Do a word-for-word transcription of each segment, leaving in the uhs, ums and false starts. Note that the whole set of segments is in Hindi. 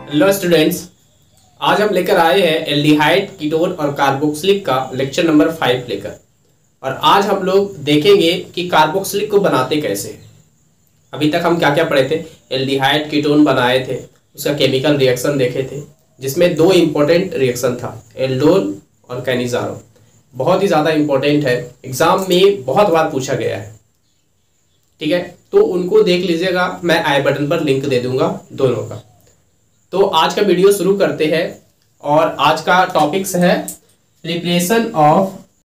हेलो स्टूडेंट्स, आज हम लेकर आए हैं एल्डिहाइड, कीटोन और कार्बोक्सिलिक का लेक्चर नंबर फाइव लेकर। और आज हम लोग देखेंगे कि कार्बोक्सिलिक को बनाते कैसे। अभी तक हम क्या क्या पढ़े थे? एल्डिहाइड, कीटोन बनाए थे, उसका केमिकल रिएक्शन देखे थे, जिसमें दो इंपॉर्टेंट रिएक्शन था, एल्डोल और कैनिज़ारो। बहुत ही ज़्यादा इंपॉर्टेंट है, एग्जाम में बहुत बार पूछा गया है। ठीक है, तो उनको देख लीजिएगा, मैं आई बटन पर लिंक दे दूंगा दोनों का। तो आज का वीडियो शुरू करते हैं और आज का टॉपिक्स है प्रिपरेशन ऑफ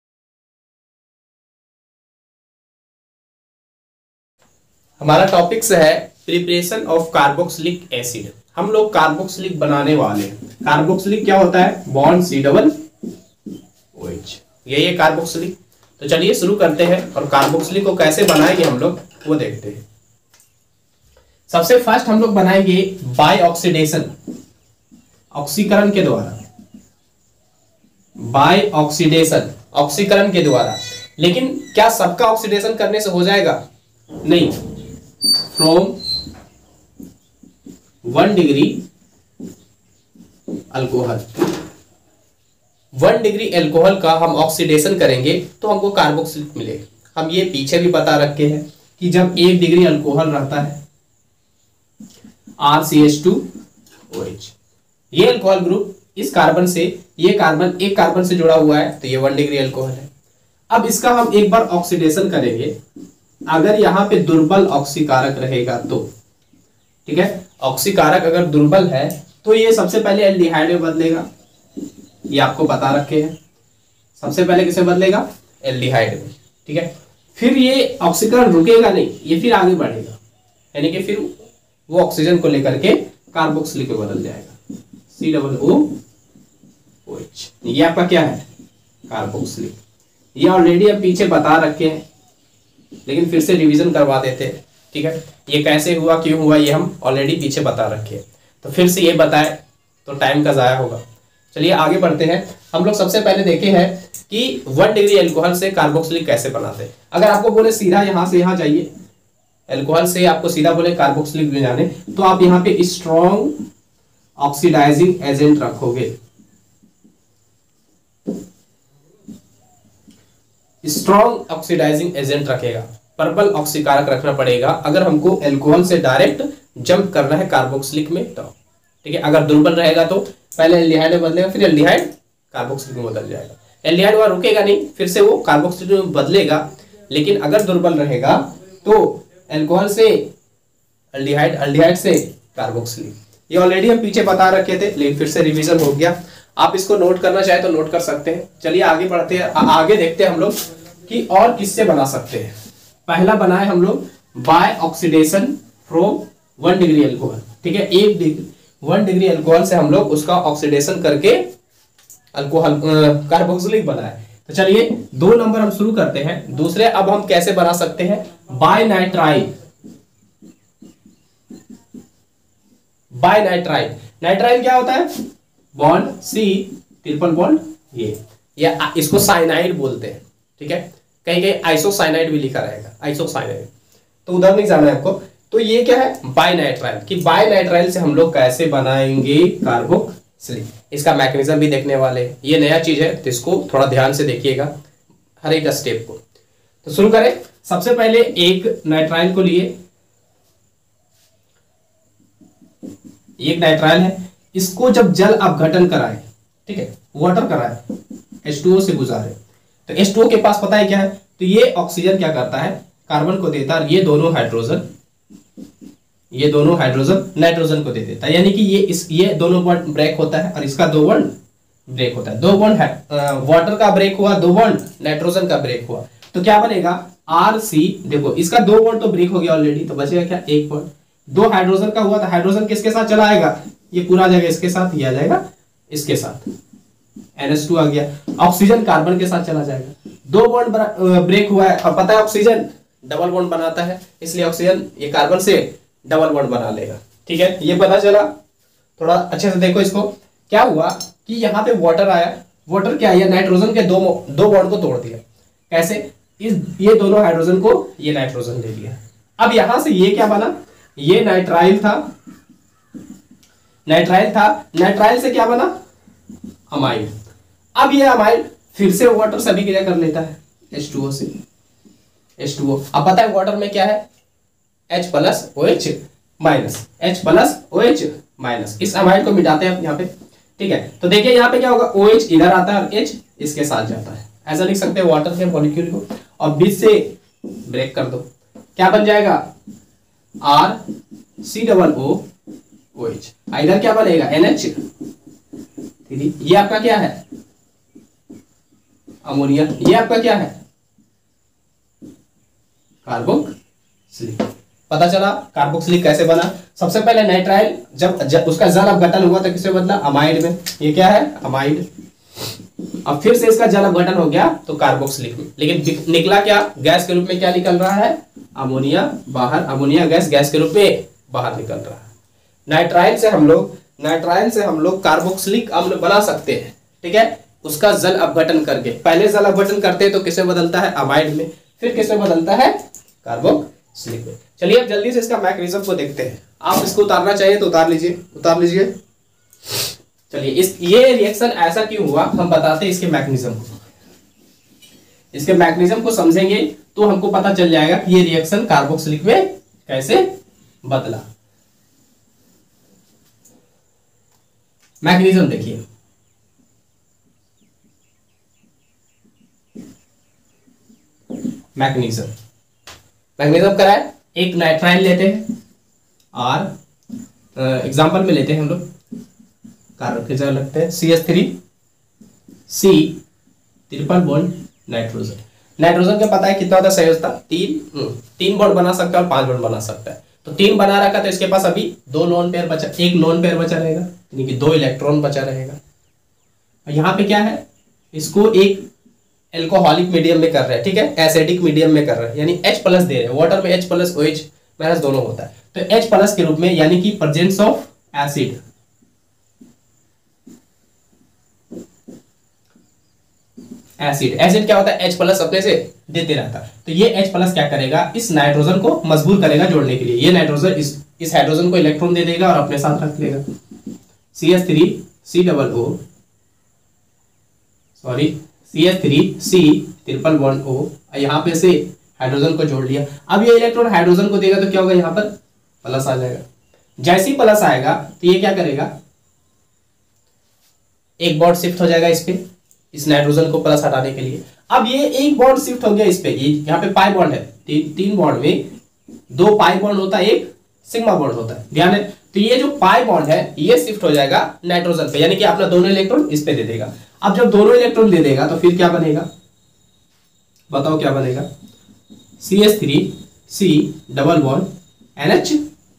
हमारा टॉपिक्स है प्रिपरेशन ऑफ कार्बोक्सिलिक एसिड। हम लोग कार्बोक्सिलिक बनाने वाले हैं। कार्बोक्सिलिक क्या होता है? बॉन्ड सी डबल ओएच, यही है कार्बोक्सिलिक। तो चलिए शुरू करते हैं और कार्बोक्सिलिक को कैसे बनाएंगे हम लोग वो देखते हैं। सबसे फर्स्ट हम लोग बनाएंगे बाय ऑक्सीडेशन, ऑक्सीकरण के द्वारा, बाय ऑक्सीडेशन, ऑक्सीकरण के द्वारा। लेकिन क्या सबका ऑक्सीडेशन करने से हो जाएगा? नहीं। From one degree alcohol, one degree alcohol का हम ऑक्सीडेशन करेंगे तो हमको कार्बोक्सिलिक मिलेगा। हम ये पीछे भी बता रखे हैं कि जब एक डिग्री अल्कोहल रहता है R C H two O H, ये अल्कोहल ग्रुप इस कार्बन से, ये कार्बन एक कार्बन से जुड़ा हुआ है तो ये वन डिग्री अल्कोहल है। अब इसका हम एक बार ऑक्सीडेशन करेंगे। अगर यहाँ पे दुर्बल ऑक्सीकारक रहेगा तो, ठीक है, ऑक्सीकारक अगर दुर्बल है तो ये सबसे पहले एल्डिहाइड में बदलेगा। ये आपको बता रखे हैं, सबसे पहले किसे बदलेगा? एल्डिहाइड में। ठीक है, फिर ये ऑक्सीकरण रुकेगा नहीं, ये फिर आगे बढ़ेगा, यानी कि फिर वो ऑक्सीजन को लेकर के कार्बोक्सिलिक में बदल जाएगा, सी डबल ओ ओ एच। ये आपका क्या है? कार्बोक्सिलिक। ये ऑलरेडी हम पीछे बता रखे हैं, लेकिन फिर से रिवीजन करवा देते हैं। ठीक है, ये कैसे हुआ, क्यों हुआ, ये हम ऑलरेडी पीछे बता रखे हैं, तो फिर से ये बताए तो टाइम का जाया होगा। चलिए आगे बढ़ते हैं। हम लोग सबसे पहले देखे हैं कि वन डिग्री अल्कोहल से कार्बोक्सिलिक कैसे बनाते हैं। अगर आपको बोले सीधा यहां से यहां जाइए, अल्कोहल से आपको सीधा बोले कार्बोक्सिलिक में जाने, तो आप यहां पे स्ट्रॉन्ग ऑक्सीडाइजिंग एजेंट रखोगे। स्ट्रॉन्ग ऑक्सीडाइजिंग एजेंट रखेगा, पर्पल ऑक्सीकारक रखना पड़ेगा अगर हमको अल्कोहल से डायरेक्ट जंप करना है कार्बोक्सिलिक में तो। ठीक है, अगर दुर्बल रहेगा तो पहले एल्डिहाइड में बदलेगा, फिर एल्डिहाइड कार्बोक्सिलिक में बदल जाएगा। एल्डिहाइड वहां रुकेगा नहीं, फिर से वो कार्बोक्सिलिक में बदलेगा। लेकिन अगर दुर्बल रहेगा तो अल्कोहल से एल्डिहाइड, एल्डिहाइड से कार्बोक्सिलिक। ये ऑलरेडी हम पीछे बता रखे थे, लेकिन फिर से रिवीजन हो गया। आप इसको नोट करना चाहे तो नोट कर सकते हैं। चलिए आगे बढ़ते हैं, आगे देखते हैं हम लोग कि और किससे बना सकते हैं। पहला बनाए हम लोग by oxidation from one degree alcohol. ठीक है, एक डिग्री वन डिग्री अल्कोहल से हम लोग उसका ऑक्सीडेशन करके अल्कोहल कार्बोक्सिलिक बनाए। तो चलिए दो नंबर हम शुरू करते हैं। दूसरे अब हम कैसे बना सकते हैं? By nitrile, by nitrile. Nitrile क्या होता है? बॉन्ड सी ट्रिपल बॉन्ड ये, या इसको साइनाइड बोलते हैं। ठीक है, कहीं कहीं आइसोसाइनाइड भी लिखा रहेगा, आइसोसाइनाइड, तो उधर नहीं जाना है आपको। तो ये क्या है? By nitrile. कि बाय नाइट्राइल से हम लोग कैसे बनाएंगे कार्बोक्सिलिक, इसका मैकेनिज्म भी देखने वाले हैं। ये नया चीज है तो इसको थोड़ा ध्यान से देखिएगा हर एक स्टेप को। तो शुरू करें। सबसे पहले एक नाइट्राइल को लिए, एक नाइट्राइल है, इसको जब जल अपघटन कराए, ठीक है, वाटर कराए, एच टू ओ से गुजारे, तो एच टू ओ के पास पता है क्या है? तो ये ऑक्सीजन क्या करता है? कार्बन को देता है, ये दोनों हाइड्रोजन, ये दोनों हाइड्रोजन नाइट्रोजन को दे देता है। यानी कि ये इस ये दोनों बॉन्ड ब्रेक होता है और इसका दो बॉन्ड ब्रेक होता है। दो बॉन्ड वाटर का ब्रेक हुआ, दो बॉन्ड नाइट्रोजन का ब्रेक हुआ, तो क्या बनेगा? R C. देखो इसका दो बॉन्ड तो ब्रेक हो गया ऑलरेडी, तो बचेगा क्या? एक बॉन्ड। दो हाइड्रोजन का हुआ तो हाइड्रोजन किसके साथ चला आएगा? ये पूरा आ जाएगा इसके साथ, ये आ जाएगा इसके साथ, एन एच टू आ गया। ऑक्सीजन कार्बन के साथ चला जाएगा। दो बॉन्ड ब्रेक हुआ है और पता है ऑक्सीजन डबल बॉन्ड बनाता है, इसलिए ऑक्सीजन ये कार्बन से डबल बॉन्ड बना लेगा। ठीक है, ये पता चला। थोड़ा अच्छे से देखो इसको। क्या हुआ कि यहाँ पे वाटर आया, वाटर क्या आया? नाइट्रोजन के दो दो बॉन्ड को तोड़ दिया। कैसे? इस ये दोनों हाइड्रोजन को ये नाइट्रोजन ले लिया। अब यहां से ये क्या बना? ये नाइट्राइल था, नाइट्राइल था, नाइट्राइल से क्या बना, अमाइड। अब ये अमाइड फिर से वाटर से अभिक्रिया कर लेता है एच टू ओ से, एच टू ओ। अब पता है वाटर में क्या है, H plus O H minus, H plus O H minus. इस अमाइड को मिटाते हैं यहाँ पे, ठीक है। तो देखिए यहाँ पे क्या होगा, OH इधर आता है और H इसके साथ जाता है, ऐसा लिख सकते हैं वाटर के मॉलिक्यूल को। और बीच से ब्रेक कर दो, क्या बन जाएगा, R C double O OH। इधर क्या बनेगा, N H थ्री। ये आपका क्या है, अमोनिया। ये आपका क्या है, कार्बोक्सिलिक। पता चला कार्बोक्सिलिक कैसे बना। सबसे पहले नाइट्राइल जब, जब उसका जल अपघटन हुआ तो किसमें बदला, अमाइड में। ये क्या है, अमाइड। अब फिर से इसका जल अपघटन हो गया तो कार्बोक्सिलिक में, लेकिन निकला क्या, गैस के रूप में क्या निकल रहा है, अमोनिया बाहर, अमोनिया गैस गैस के रूप में बाहर निकल रहा है। नाइट्राइल से हम लोग नाइट्राइल से हम लोग कार्बोक्सिलिक अम्ल बना सकते हैं, ठीक है, उसका जल अपघटन करके। पहले जल अपघटन करते हैं तो किसमें बदलता है, अमाइड में, फिर किसमें बदलता है, कार्बोक्सिलिक में। चलिए अब जल्दी से इसका मैकेनिज्म को देखते हैं। आप इसको उतारना चाहिए तो उतार लीजिए, उतार लीजिए। चलिए इस ये रिएक्शन ऐसा क्यों हुआ हम बताते हैं इसके मैकेनिज्म को। इसके मैकेनिज्म को समझेंगे तो हमको पता चल जाएगा कि ये रिएक्शन कार्बोक्सिलिक में कैसे बदला। मैकेनिज्म देखिए, मैकेनिज्म मैकेनिज्म क्या है, एक नाइट्राइल लेते हैं, आर एग्जांपल में लेते हैं हम लोग, कार्बन की जगह लगते हैं C H three C triple bond nitrogen. Nitrogen का पता है कितना होता है संयोजकता, तीन तीन बॉन्ड बना सकता है और पांच बॉन्ड बना सकता है। तो तीन बना रखा तो इसके पास अभी दो लोन पेयर बचा, एक लोन पेयर बचा रहेगा, यानी कि दो इलेक्ट्रॉन बचा रहेगा। और यहाँ पे क्या है, इसको एक एल्कोहलिक मीडियम में कर रहे हैं, ठीक है, एसिडिक मीडियम में कर रहे हैं, यानी H प्लस दे रहे हैं। वाटर में H plus O H minus दोनों होता है, तो H प्लस के रूप में, यानी कि presence of acid, acid acid क्या होता है, H प्लस अपने से देते रहता है। तो ये H प्लस क्या करेगा, इस नाइट्रोजन को मजबूर करेगा जोड़ने के लिए। ये नाइट्रोजन इस इस हाइड्रोजन को इलेक्ट्रॉन दे देगा और अपने साथ रख लेगा। C H three C double O sorry C H three C triple bond O, यहाँ पे से हाइड्रोजन को जोड़ लिया। अब ये इलेक्ट्रॉन हाइड्रोजन को देगा तो क्या होगा, यहाँ पर प्लस आ जाएगा। जैसे ही प्लस आएगा तो ये क्या करेगा, एक बॉन्ड शिफ्ट हो जाएगा इस पे, इस नाइट्रोजन को प्लस हटाने के लिए। अब ये एक बॉन्ड शिफ्ट हो गया इस पे, ये यहाँ पे पाई बॉन्ड है, ती, तीन बॉन्ड में दो पाई बॉन्ड होता है, एक सिग्मा बॉन्ड होता है, ध्यान है। तो ये जो पाई बॉन्ड है ये शिफ्ट हो जाएगा नाइट्रोजन पे, यानी कि अपना दोनों इलेक्ट्रॉन इस पे दे देगा। अब जब दोनों इलेक्ट्रॉन दे देगा तो फिर क्या बनेगा, बताओ क्या बनेगा, C H three C double bond N H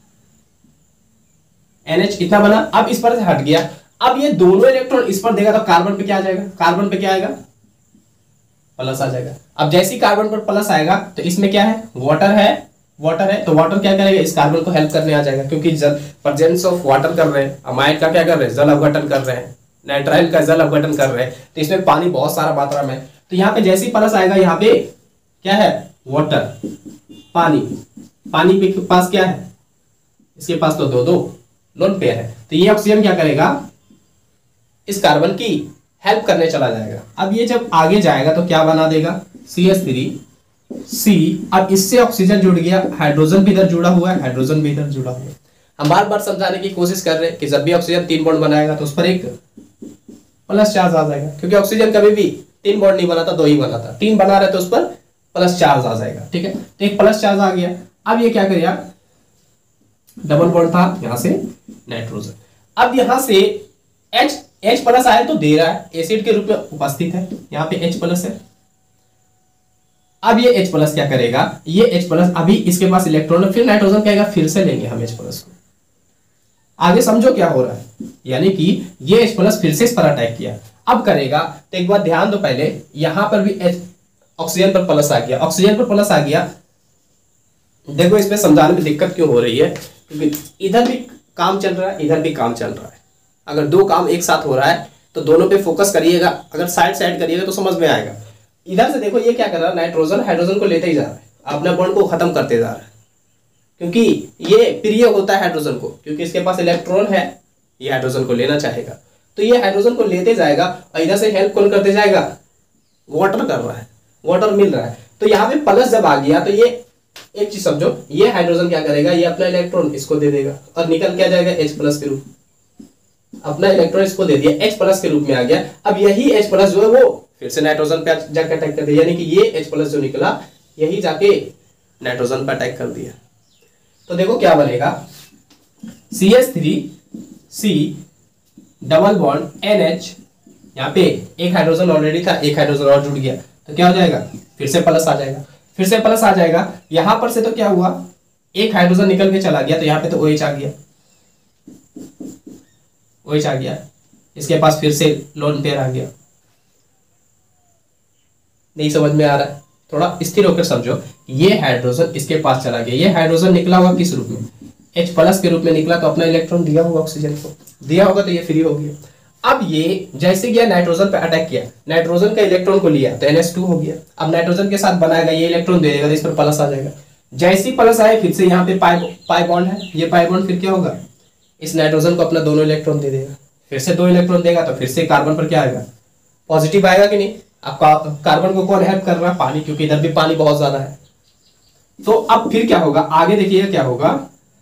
N H इतना बना। अब इस पर से हट गया, अब ये दोनों इलेक्ट्रॉन इस पर देगा तो कार्बन पे क्या आ जाएगा, कार्बन पे क्या आएगा, प्लस आ जाएगा। अब जैसे ही कार्बन पर प्लस आएगा तो इसमें क्या है, वाटर है, वाटर है, तो वाटर क्या करेगा, इस कार्बन को हेल्प करने आ जाएगा, क्योंकि जल प्रेजेंस ऑफ वाटर कर रहे हैं, अमाइड का क्या कर रहे हैं, जल अपघटन कर रहे हैं, नाइट्राइल का जल अपघटन कर रहे हैं, तो इसमें पानी बहुत सारा मात्रा में। तो यहाँ पे जैसे ही प्लस आएगा, यहाँ पे क्या है, वाटर, पानी, पानी के पास क्या है, इसके पास तो दो दो लोन पेयर है, तो ये ऑक्सीजन क्या करेगा, इस कार्बन की हेल्प करने चला जाएगा। अब ये जब आगे जाएगा तो क्या बना देगा, सी एच थ्री सी। अब इससे ऑक्सीजन जुड़ गया, हाइड्रोजन भी इधर जुड़ा हुआ है, हाइड्रोजन भी इधर जुड़ा हुआ है। हम बार बार समझाने की कोशिश कर रहे हैं कि जब भी ऑक्सीजन तीन बॉन्ड बनाएगा तो उस पर एक प्लस चार्ज आ जाएगा, क्योंकि ऑक्सीजन कभी भी तीन बॉन्ड नहीं बनाता, दो ही बनाता, तीन बना रहे तो उस पर प्लस चार्ज आ जाएगा, ठीक है। तो एक प्लस चार्ज आ गया। अब ये क्या करेगा, डबल बॉन्ड था, यहां से नाइट्रोजन, अब यहां से H H प्लस आया तो दे रहा है, एसिड के रूप में उपस्थित है, यहाँ पे H प्लस है। अब ये H प्लस क्या करेगा, ये H प्लस अभी इसके पास इलेक्ट्रॉन है, फिर नाइट्रोजन कहेगा फिर से लेंगे हम H प्लस को। आगे समझो क्या हो रहा है, यानी कि ये H प्लस फिर से इस पर अटैक किया। अब करेगा तो एक बार ध्यान दो, पहले यहां पर भी H ऑक्सीजन पर प्लस आ गया, ऑक्सीजन पर प्लस आ गया। देखो इसमें समझाने में दिक्कत क्यों हो रही है, क्योंकि इधर भी काम चल रहा है, इधर भी काम चल रहा है। अगर दो काम एक साथ हो रहा है तो दोनों पे फोकस करिएगा, अगर साइड साइड करिएगा तो समझ में आएगा। इधर से देखो ये क्या कर रहा है, नाइट्रोजन हाइड्रोजन को लेते ही जा रहा है, अपने बॉन्ड को खत्म करते जा रहा है, क्योंकि ये प्रिय होता है हाइड्रोजन को, क्योंकि इसके पास इलेक्ट्रॉन है, ये हाइड्रोजन को लेना चाहेगा, तो ये हाइड्रोजन को लेते जाएगा और इधर से हेल्प कौन करते जाएगा, वाटर कर रहा है, वाटर मिल रहा है। तो यहाँ पे प्लस जब आ गया तो ये एक चीज समझो, ये हाइड्रोजन क्या करेगा, ये अपना इलेक्ट्रॉन इसको दे देगा और निकल क्या जाएगा H प्लस के रूप में, अपना इलेक्ट्रॉन इसको दे दिया, H प्लस के रूप में आ गया। अब यही H प्लस जो है वो फिर से नाइट्रोजन पे जाकर अटैक कर दिया, यानी कि ये H प्लस जो निकला यही जाके नाइट्रोजन पे अटैक कर दिया। तो देखो क्या बनेगा, C H three C double bond N H, यहाँ पे एक हाइड्रोजन ऑलरेडी था, एक हाइड्रोजन और जुड़ गया तो क्या हो जाएगा, फिर से प्लस आ जाएगा, फिर से प्लस आ जाएगा। यहां पर से तो क्या हुआ, एक हाइड्रोजन निकल के चला गया तो यहाँ पे तो OH आ गया, OH आ गया, इसके पास फिर से लोन पेयर आ गया। नहीं समझ में आ रहा है, थोड़ा स्थिर होकर समझो। ये हाइड्रोजन इसके पास चला गया, ये हाइड्रोजन निकला हुआ किस रूप में, H प्लस के रूप में निकला, तो अपना इलेक्ट्रॉन दिया होगा, ऑक्सीजन को दिया होगा, तो ये फ्री हो गया। अब ये जैसे गया नाइट्रोजन पे अटैक किया, नाइट्रोजन का इलेक्ट्रॉन को लिया तो एन एच टू हो गया। अब नाइट्रोजन के साथ बनाएगा, ये इलेक्ट्रॉन दे देगा तो इस पर प्लस आ जाएगा। जैसे ही प्लस आए फिर से यहाँ पे पाई पाई बॉन्ड है, ये पाई बॉन्ड फिर क्या होगा, इस नाइट्रोजन को अपना दोनों इलेक्ट्रॉन दे देगा, फिर से दो इलेक्ट्रॉन देगा तो फिर से कार्बन पर क्या आएगा, पॉजिटिव आएगा कि नहीं। अब कार्बन को कौन हेल्प कर रहा है, पानी, क्योंकि इधर भी पानी बहुत ज्यादा है। तो अब फिर क्या होगा, आगे देखिएगा क्या होगा,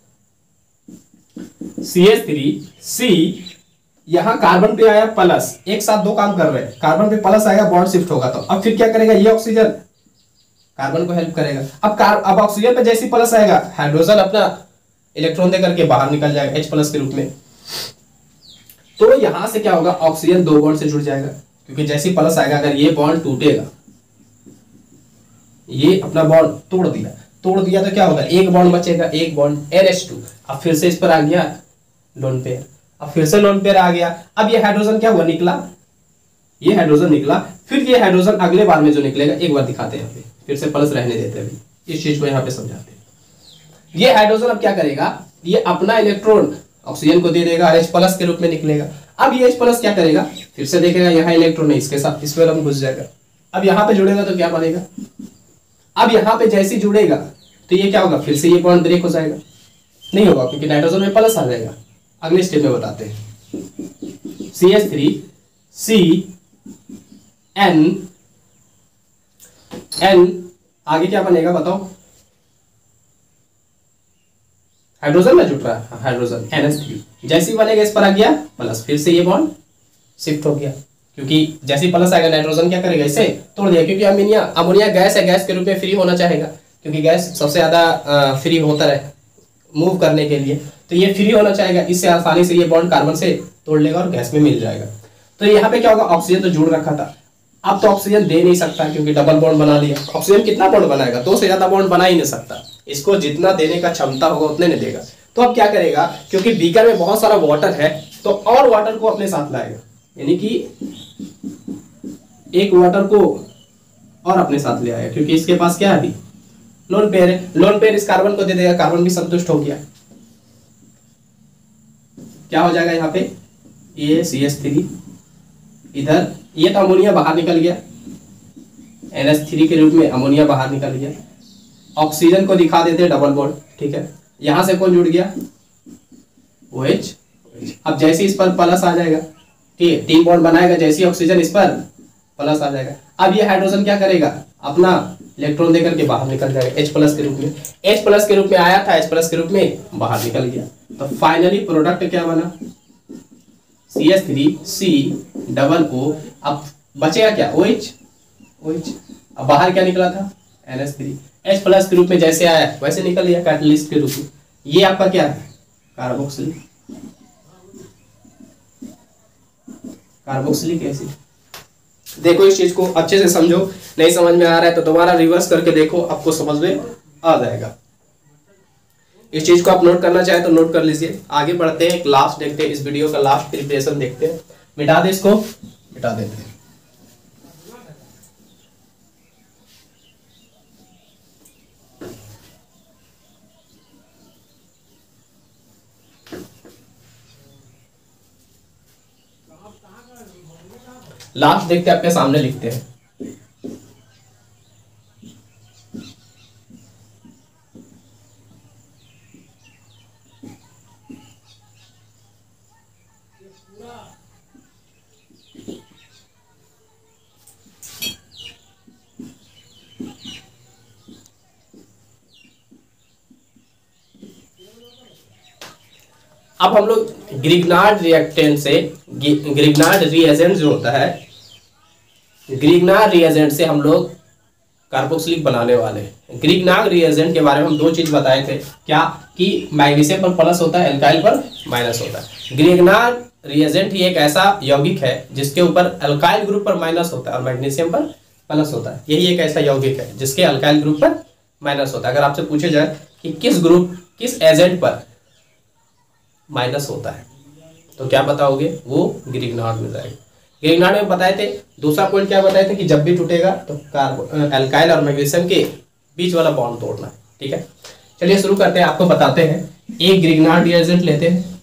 सी एच थ्री सी, यहां कार्बन पे आया प्लस, एक साथ दो काम कर रहे हैं, कार्बन पे प्लस आएगा, बॉन्ड शिफ्ट होगा, तो अब फिर क्या करेगा, ये ऑक्सीजन कार्बन को हेल्प करेगा। अब कार अब ऑक्सीजन पे जैसे प्लस आएगा, हाइड्रोजन अपना इलेक्ट्रॉन देकर के बाहर निकल जाएगा H प्लस के रूप में। तो यहां से क्या होगा, ऑक्सीजन दो बॉन्ड से जुड़ जाएगा, क्योंकि जैसे प्लस आएगा, अगर ये बॉन्ड टूटेगा, ये अपना बॉन्ड तोड़ दिया, तोड़ दिया तो क्या होगा, एक बॉन्ड बचेगा, एक बॉन्ड एन एच टू। अब फिर से इस पर आ गया लोन पेयर, अब फिर से लोन पेयर आ गया। अब ये हाइड्रोजन क्या हुआ, निकला, ये हाइड्रोजन निकला, फिर ये हाइड्रोजन अगले बार में जो निकलेगा, एक बार दिखाते हैं यहाँ पे, फिर से प्लस रहने देते हैं, अभी इस चीज को यहाँ पे समझाते हैं। ये हाइड्रोजन अब क्या करेगा, ये अपना इलेक्ट्रॉन ऑक्सीजन को दे देगा, H प्लस के रूप में निकलेगा। अब ये H प्लस क्या करेगा, फिर से देखेगा यहाँ इलेक्ट्रॉन है, इसके साथ इस पर हम घुस जाएगा, अब यहाँ पे जुड़ेगा तो क्या बनेगा, अब यहाँ पे जैसे जुड़ेगा तो ये क्या होगा, फिर से ये बॉन्ड ब्रेक हो जाएगा, नहीं होगा क्योंकि नाइट्रोजन में प्लस आ जाएगा। अगले स्टेप में बताते हैं, C H three C N N, आगे क्या बनेगा बताओ, हाइड्रोजन में जुट रहा है, हाइड्रोजन एन एच थ्री, जैसे ही बनेगा इस पर आ गया प्लस, फिर से ये बॉन्ड शिफ्ट हो गया, क्योंकि जैसे ही प्लस आएगा नाइट्रोजन क्या करेगा, इसे तोड़ दिया, क्योंकि अमोनिया अमोनिया गैस है, गैस के रूप में फ्री होना चाहेगा, क्योंकि गैस सबसे ज्यादा फ्री होता है मूव करने के लिए, तो ये फ्री होना चाहेगा, इससे आसानी से ये बॉन्ड कार्बन से तोड़ लेगा और गैस में मिल जाएगा। तो यहाँ पे क्या होगा, ऑक्सीजन तो जुड़ रखा था, अब तो ऑक्सीजन दे नहीं सकता क्योंकि डबल बॉन्ड बना लिया। ऑक्सीजन कितना बॉन्ड बनाएगा, दो से ज्यादा बॉन्ड बना ही नहीं सकता, इसको जितना देने का क्षमता होगा उतने नहीं देगा। तो अब क्या करेगा, क्योंकि बीकर में बहुत सारा वाटर है तो और वाटर को अपने साथ लाएगा, यानी कि एक वाटर को और अपने साथ ले आएगा, क्योंकि इसके पास क्या है अभी लोन पेयर है, लोन पेयर इस कार्बन को दे देगा, कार्बन भी संतुष्ट हो गया। क्या हो जाएगा यहाँ पे, ये सी एच थ्री, इधर ये तो अमोनिया बाहर निकल गया, एन एच थ्री के रूप में अमोनिया बाहर निकल गया, ऑक्सीजन को दिखा देते हैं डबल बॉन्ड, ठीक है, यहां से कौन जुड़ गया, OH। अब जैसे इस पर प्लस आ जाएगा, ठीक है, तीन बॉन्ड बनाएगा, जैसे ऑक्सीजन इस पर प्लस आ जाएगा। अब ये हाइड्रोजन क्या करेगा, अपना इलेक्ट्रॉन देकर के बाहर निकल जाएगा H प्लस के रूप में, H प्लस के रूप में आया था, H प्लस के रूप में बाहर निकल गया। तो फाइनली प्रोडक्ट क्या बना, C H three C double O, अब बचेगा क्या, OH OH, अब बाहर क्या निकला था, N H three, H plus के रूप में जैसे आया वैसे निकल गया कैटलिस्ट के रूप में। ये आपका क्या है, कार्बोक्सिलिक कार्बोक्सिलिक एसिड। देखो इस चीज को अच्छे से समझो, नहीं समझ में आ रहा है तो दोबारा रिवर्स करके देखो, आपको समझ में आ जाएगा। इस चीज को आप नोट करना चाहे तो नोट कर लीजिए। आगे बढ़ते हैं, लास्ट देखते हैं, इस वीडियो का लास्ट प्रिपरेशन देखते हैं। मिटा दे इसको, मिटा देते हैं। लास्ट देखते हैं, अपने सामने लिखते हैं। अब हम लोग ग्रिग्नार्ड रिएक्टेंट से, ग्रिग्नार्ड रिएजेंट जो होता है, ग्रिग्नार्ड रिएजेंट से हम लोग कार्बोक्सिलिक बनाने वाले हैं। ग्रिग्नार्ड रिएजेंट के बारे में हम दो चीज बताए थे, क्या कि मैग्नीशियम पर प्लस होता है, एल्काइल पर माइनस होता है। ग्रिग्नार्ड रिएजेंट ही एक ऐसा यौगिक है जिसके ऊपर अल्काइल ग्रुप पर माइनस होता है और मैग्नीशियम पर प्लस होता है। यही एक ऐसा यौगिक है जिसके अल्काइल ग्रुप पर माइनस होता है। अगर आपसे पूछे जाए कि किस ग्रुप, किस एजेंट पर माइनस होता है, तो क्या बताओगे? वो ग्रिग्नार्ड में जाएगा। ग्रिग्नार्ड में बताए थे। दूसरा पॉइंट क्या बताए थे कि जब भी टूटेगा तो कार्बो अल्काइल और मैग्नीशियम के बीच वाला बॉन्ड तोड़ना है। ठीक है, चलिए शुरू करते हैं, आपको बताते हैं। एक ग्रिग्नार्ड रिएजेंट लेते हैं,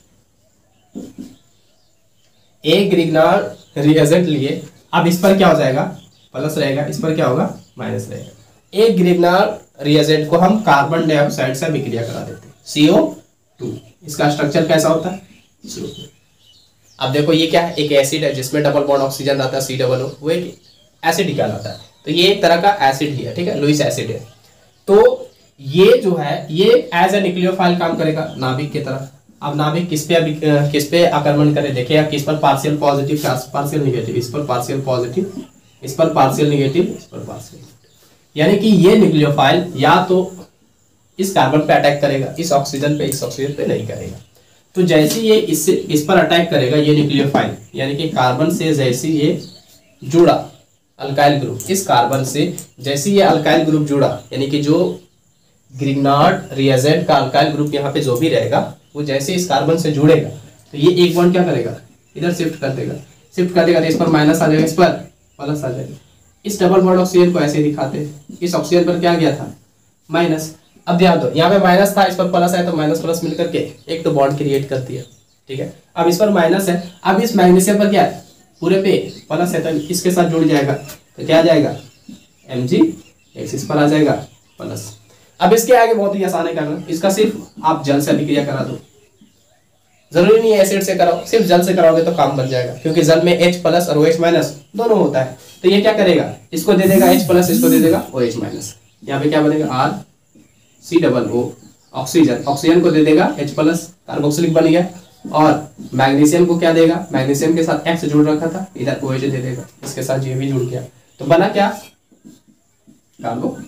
एक ग्रिग्नार्ड रिएजेंट लिए। अब इस पर क्या हो जाएगा? प्लस रहेगा, इस पर क्या होगा? माइनस रहेगा। एक ग्रिग्नार्ड रिएजेंट को हम कार्बन डाइऑक्साइड से अभिक्रिया करा देते हैं, सी ओ टू। इसका स्ट्रक्चर कैसा होता है? अब देखो ये क्या है? एक एसिड है जिसमें डबल बॉन्ड ऑक्सीजन रहता है, सी डबल ओ, वो एक एसिड कहलाता है। तो ये एक तरह का एसिड ही है, ठीक है, लुईस एसिड है। तो ये जो है ये एज ए न्यूक्लियोफाइल काम करेगा नाभिक की तरह। अब नाभिक किस पे किस पे आक्रमण करे? देखिए किस पर पार्शियल पॉजिटिव, पार्शियल निगेटिव, इस पर पार्शियल पॉजिटिव, इस पर पार्शियल निगेटिव, इस पर पार्शियल। यानी कि ये न्यूक्लियोफाइल या तो इस कार्बन पे अटैक करेगा, इस ऑक्सीजन पे, इस ऑक्सीजन पे नहीं करेगा। तो जैसे ये इससे इस पर अटैक करेगा ये न्यूक्लियोफाइल, यानी कि कार्बन से जैसे ये जुड़ा अल्काइल ग्रुप, इस कार्बन से जैसे ये अल्काइल ग्रुप जुड़ा, यानी कि जो ग्रिग्नार्ड रिएजेंट का अल्काइल ग्रुप यहाँ पे जो भी रहेगा वो जैसे इस कार्बन से जुड़ेगा तो ये एक बॉन्ड क्या करेगा? इधर शिफ्ट कर देगा। शिफ्ट कर देगा तो इस पर माइनस आ जाएगा, इस पर प्लस आ जाएगा। इस डबल बॉन्ड ऑक्सीजन को ऐसे दिखाते हैं, इस ऑक्सीजन पर क्या गया था? माइनस। अब ध्यान दो, यहाँ पे माइनस था, इस पर प्लस है, तो माइनस प्लस मिलकर के एक तो बॉन्ड क्रिएट कर दिया। ठीक है, अब इस पर माइनस है, अब इस मैग्नीशियम पर क्या है? पूरे पे प्लस है, तो इसके साथ जुड़ जाएगा तो क्या आ जाएगा? एम जी एक्स, इस पर आ जाएगा प्लस। अब इसके आगे बहुत ही आसान है करना, इसका सिर्फ आप जल से अभिक्रिया करा दो, जरूरी नहीं है एसिड से कराओ, सिर्फ जल से कराओगे तो काम बन जाएगा, क्योंकि जल में H प्लस और OH माइनस दोनों होता है। तो ये क्या करेगा? इसको दे देगा H प्लस, इसको दे देगा OH माइनस। यहाँ पे क्या बनेगा? R C double O, oxygen, oxygen को दे देगा H प्लस, कार्बोक्सिलिक बन गया। और मैग्नीशियम को क्या देगा? मैग्नीशियम के साथ X जुड़ रखा था, इधर OH दे देगा, इसके साथ ये भी जुड़ गया, तो बना क्या? कार्बो।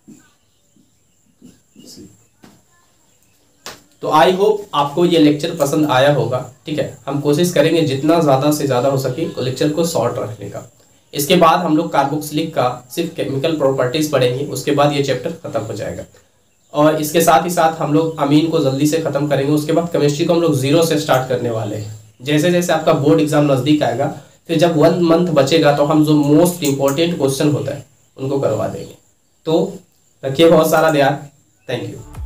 तो आई होप आपको ये लेक्चर पसंद आया होगा। ठीक है, हम कोशिश करेंगे जितना ज़्यादा से ज़्यादा हो सके तो लेक्चर को शॉर्ट रखने का। इसके बाद हम लोग कार्बोक्सिलिक का सिर्फ केमिकल प्रॉपर्टीज पढ़ेंगे, उसके बाद ये चैप्टर खत्म हो जाएगा। और इसके साथ ही साथ हम लोग अमीन को जल्दी से खत्म करेंगे। उसके बाद केमिस्ट्री को हम लोग जीरो से स्टार्ट करने वाले हैं। जैसे जैसे आपका बोर्ड एग्जाम नज़दीक आएगा, फिर जब वन मंथ बचेगा तो हम जो मोस्ट इंपॉर्टेंट क्वेश्चन होता है उनको करवा देंगे। तो रखिए बहुत सारा ध्यान। Thank you.